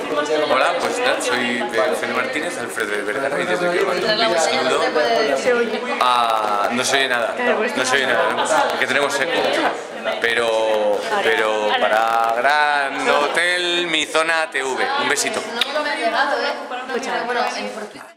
Hola, pues soy Eugenio Martínez, Alfredo de Vergara, y desde que no se oye nada, es que tenemos eco, pero para Gran Hotel Mi Zona TV, un besito. No me ha llegado, Muchas gracias.